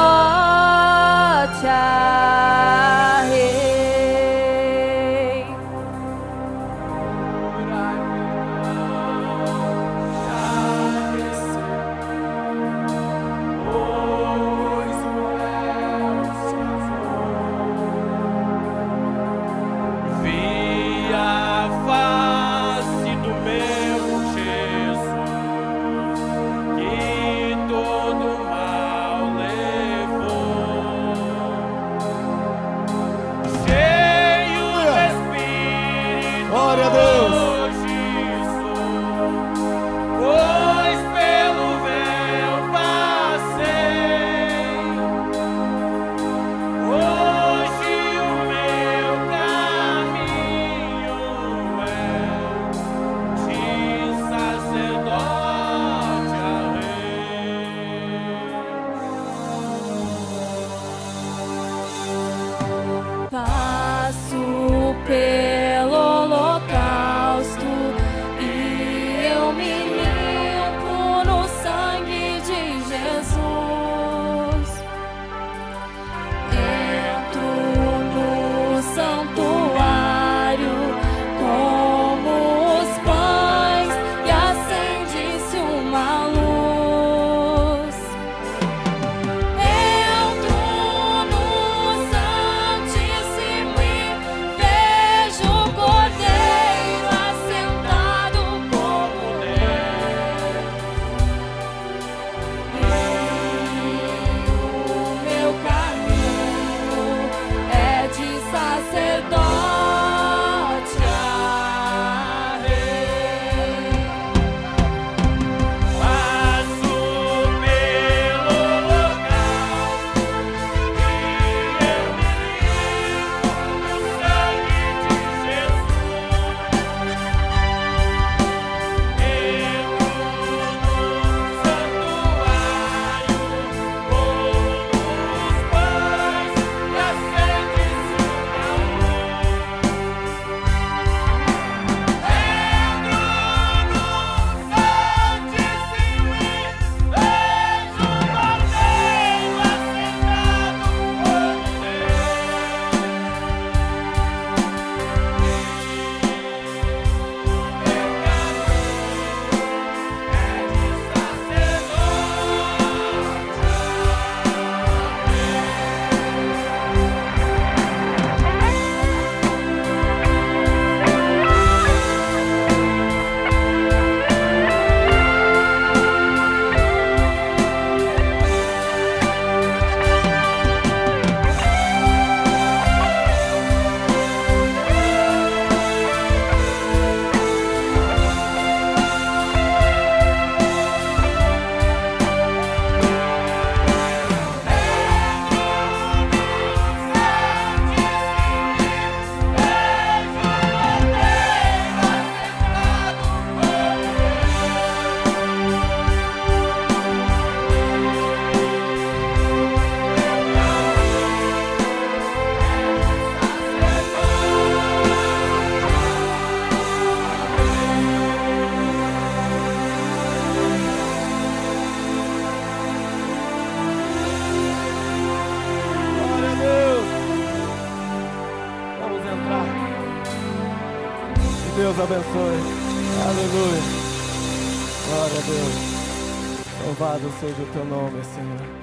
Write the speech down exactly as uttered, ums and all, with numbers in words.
Rei. Vi a face do meu Jesus, que todo mal levou, cheio do Espírito. Glória a Deus. Hoje sou, pois pelo véu passei. Hoje o meu caminho é de sacerdote a rei. Passo pelo holocausto e eu me limpo no sangue de Jesus. Entro no santuário como os pães e acende-se uma luz. Entro no Santíssimo e vejo o Cordeiro assentado como Deus. E o meu caminho é de sacerdote a rei. Passo pelo holocausto e eu me limpo no sangue de Jesus. Entro no santuário como os pães e acende-se uma luz. Entro no Santíssimo e vejo o Cordeiro assentado como Glória a Deus. Vamos entrar. Que Deus abençoe. Aleluia. Glória a Deus. Louvado seja o teu nome, Senhor.